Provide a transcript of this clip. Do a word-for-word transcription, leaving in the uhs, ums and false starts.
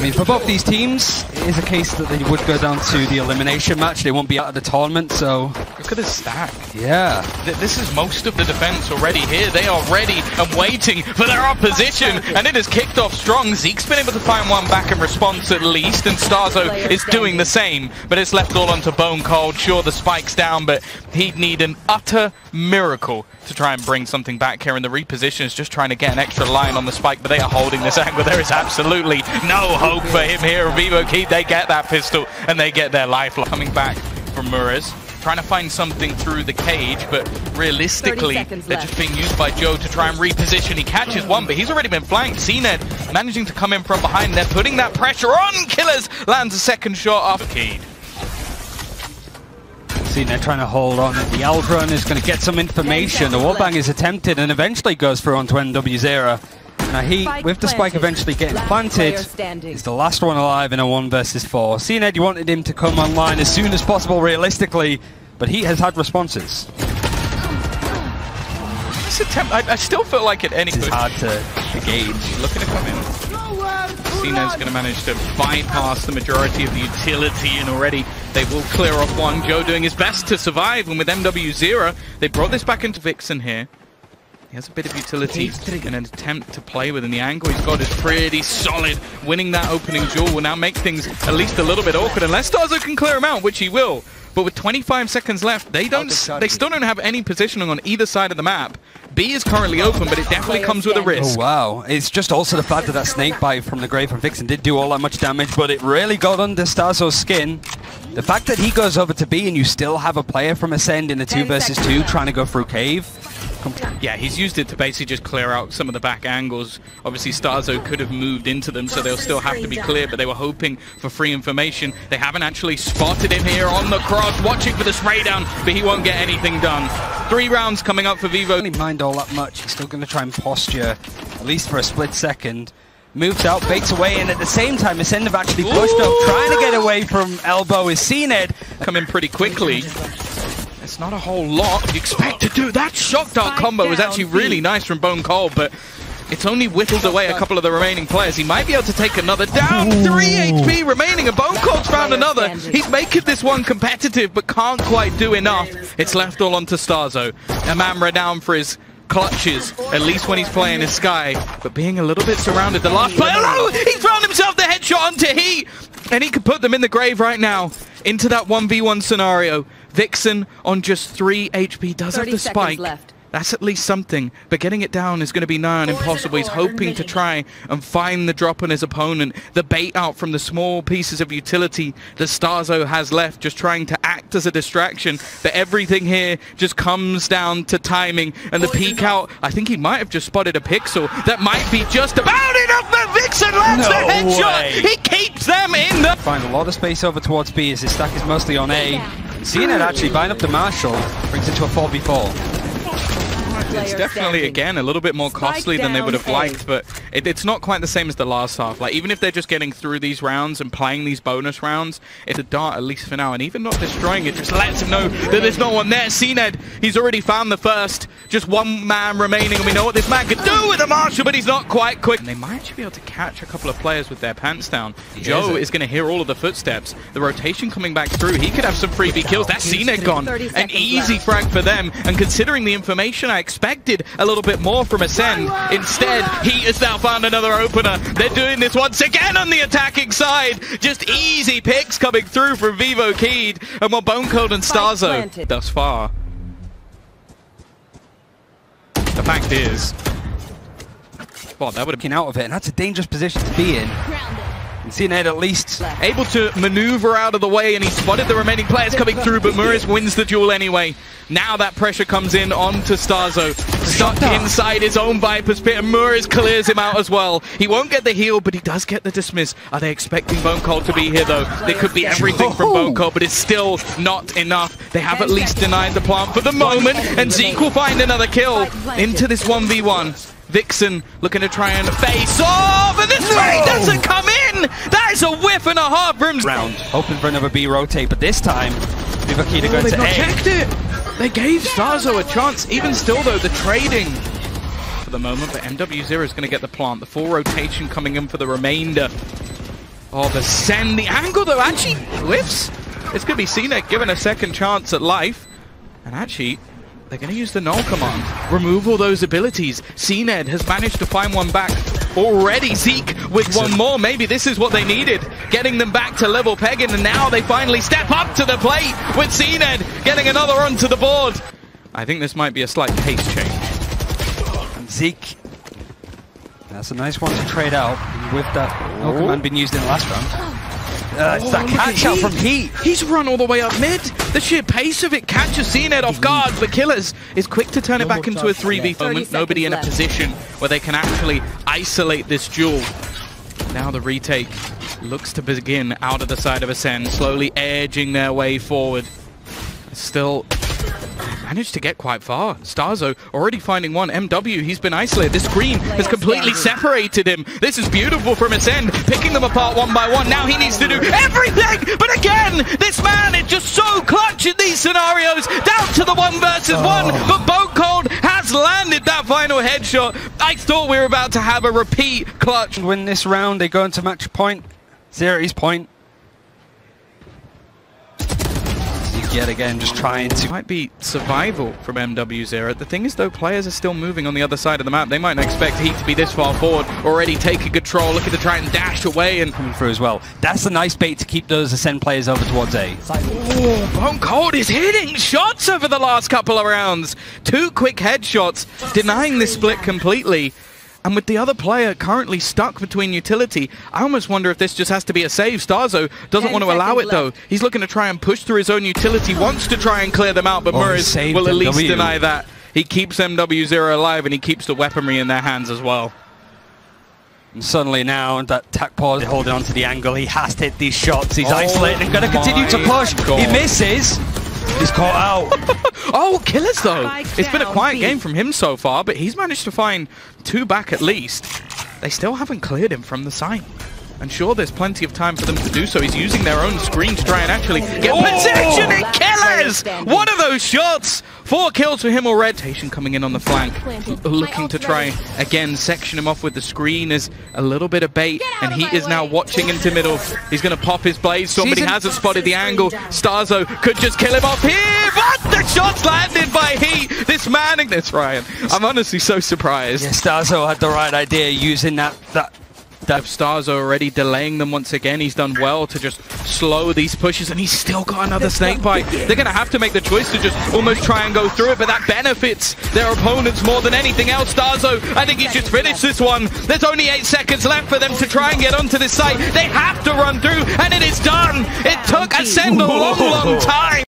I mean, for both these teams, it is a case that they would go down to the elimination match. They won't be out of the tournament, so... Look at the stack. Yeah. Th this is most of the defense already here. They are ready and waiting for their opposition, and it has kicked off strong. Zeke's been able to find one back in response at least, and Starzo is doing the same, but it's left all onto Bone Cold. Sure, the spike's down, but he'd need an utter miracle to try and bring something back here, and the reposition is just trying to get an extra line on the spike, but they are holding this angle. There is absolutely no hope for him here. Vivokeed, they get that pistol, and they get their lifeline. Coming back from Mures, trying to find something through the cage, but realistically, they're just being used by Joe to try and reposition. He catches one, but he's already been flanked. CNED managing to come in from behind. They're putting that pressure on. Killers lands a second shot off Vivokeed. CNED trying to hold on. The Aldrun is going to get some information. The wallbang is attempted and eventually goes through onto N W zero. Now he, with the spike eventually getting planted, is the last one alive in a one versus four. CNED, you wanted him to come online as soon as possible realistically, but he has had responses. This attempt, I, I still feel like at any It's hard to, to gauge. Looking to come in. CNED's going to manage to bypass the majority of the utility, and already they will clear off one. Joe doing his best to survive, and with N W zero, they brought this back into Vixen here. He has a bit of utility in an attempt to play within the angle he's got is pretty solid. Winning that opening duel will now make things at least a little bit awkward, unless Starzo can clear him out, which he will. But with twenty-five seconds left, they don't. They still don't have any positioning on either side of the map. B is currently open, but it definitely comes with a risk. Oh wow! It's just also the fact that that snake bite from the grave from Vixen did do all that much damage, but it really got under Starzo's skin. The fact that he goes over to B and you still have a player from Ascend in a two versus two trying to go through cave. Yeah, he's used it to basically just clear out some of the back angles. Obviously, Starzo could have moved into them, so they'll still have to be clear, but they were hoping for free information. They haven't actually spotted him here on the cross, watching for the spray down, but he won't get anything done. Three rounds coming up for Vivo. He doesn't mind all that much. He's still going to try and posture, at least for a split second. Moves out, baits away, and at the same time, Ascend have actually pushed Ooh. up, trying to get away from Elbow. Is CNED come in pretty quickly. It's not a whole lot you expect to do. That shock dart combo was actually really nice from Bone Cold, but it's only whittled away a couple of the remaining players. He might be able to take another down. Ooh. Three H P remaining, and Bone Cold's found another. He's making this one competitive, but can't quite do enough. It's left all onto Starzo. Amamra down for his clutches, at least when he's playing his Sky, but being a little bit surrounded. The last player, oh, he found himself the headshot onto Heat, and he could put them in the grave right now, into that one v one scenario. Vixen on just three H P does have the spike. Left. That's at least something, but getting it down is going to be nigh on impossible. He's hoping to try and find the drop on his opponent, the bait out from the small pieces of utility that Starzo has left, just trying to act as a distraction. But everything here just comes down to timing, and the peek out, I think he might have just spotted a pixel. That might be just about enough, but Vixen lands no the headshot! Way. He keeps them in the... Find a lot of space over towards B as his stack is mostly on A. CNED actually buying up the Marshall, brings it to a four v four. It's definitely, again, a little bit more costly than they would have liked, but it, it's not quite the same as the last half. Like, even if they're just getting through these rounds and playing these bonus rounds, it's a dart, at least for now, and even not destroying it just lets him know that there's no one there. CNED, he's already found the first, just one man remaining, and we know what this man could do with the Marshall, but he's not quite quick. And they might actually be able to catch a couple of players with their pants down. He Joe is, is going to hear all of the footsteps. The rotation coming back through, he could have some freebie kills. That's CNED gone. An easy frag for them, and considering the information, I expected a little bit more from Ascend. Instead, he has now found another opener. They're doing this once again on the attacking side. Just easy picks coming through from Vivokeed, and more Bone Cold and Starzo thus far. The fact is, well, that would have been out of it, and that's a dangerous position to be in. And CNED at least able to maneuver out of the way, and he spotted the remaining players coming through, but Mures wins the duel anyway. Now that pressure comes in onto Starzo. Stuck inside his own Viper's pit, and Mures clears him out as well. He won't get the heal, but he does get the dismiss. Are they expecting Bone Cold to be here, though? There could be everything from Bone Cold, but it's still not enough. They have at least denied the plant for the moment, and Zeke will find another kill into this one v one. Vixen looking to try and face off, and this spray doesn't come in! That is a whiff and a half from round. Hoping for another B rotate, but this time, Vivokeed are going to A. They checked it! They gave Starzo a chance. Even still, though, the trading for the moment, but N W zero is going to get the plant. The full rotation coming in for the remainder. Oh, the send, the angle though actually whiffs. It's going to be CNED given a second chance at life. And actually, they're going to use the null command. Remove all those abilities. CNED has managed to find one back already. Zeke with one more. Maybe this is what they needed. Getting them back to level pegging, and now they finally step up to the plate with CNED getting another onto the board. I think this might be a slight pace change. And Zeke, that's a nice one to trade out with that null command being used in the last round. Uh, it's oh, that catch out from Heat. He's run all the way up mid. The sheer pace of it catches CNED off guard, but Killers is quick to turn it back into a three v moment. Nobody in a position where they can actually isolate this duel. Now the retake looks to begin out of the side of Ascend, slowly edging their way forward. Still managed to get quite far. Starzo already finding one. M W, he's been isolated. This screen has completely separated him. This is beautiful from Ascend, picking them apart one by one. Now he needs to do everything, but again, this man is just so clutch in these scenarios. Down to the one versus oh. one, but Bone Cold has landed that final headshot. I thought we were about to have a repeat clutch. Win this round, they go into match point. Zere's point. Yet again, just trying to... Might be survival from M W Zero. The thing is, though, players are still moving on the other side of the map. They might not expect Heat to be this far forward, already taking control, looking to try and dash away and... Coming through as well. That's a nice bait to keep those Ascend players over towards A. Oh, Bone Cold is hitting shots over the last couple of rounds. Two quick headshots, denying this split completely. And with the other player currently stuck between utility, I almost wonder if this just has to be a save. Starzo doesn't want to allow it, though. He's looking to try and push through his own utility, wants to try and clear them out, but oh, Murs will at least deny that. He keeps M W Zero alive, and he keeps the weaponry in their hands as well. And suddenly now, that tack pause, holding on to the angle, he has to hit these shots. He's oh isolated and going to continue to push. God. He misses. He's caught out. Oh, Killers though. It's been a quiet game from him so far, but he's managed to find two back at least. They still haven't cleared him from the site. And sure, there's plenty of time for them to do so. He's using their own screen to try and actually get oh! position in Killers! One of those shots! Four kills for him already. Rotation coming in on the flank. Looking to try, again, section him off with the screen as a little bit of bait. And he is now watching into middle. He's going to pop his blade. Somebody hasn't spotted the angle. Starzo could just kill him off here, but the shot's landed by Heat. This man, this Ryan. I'm honestly so surprised. Yeah, Starzo had the right idea using that... that That Starzo already delaying them once again. He's done well to just slow these pushes, and he's still got another snake bite. They're going to have to make the choice to just almost try and go through it, but that benefits their opponents more than anything else. Starzo, I think he's just finished this one. There's only eight seconds left for them to try and get onto this site. They have to run through, and it is done. It took Ascend a long, long time.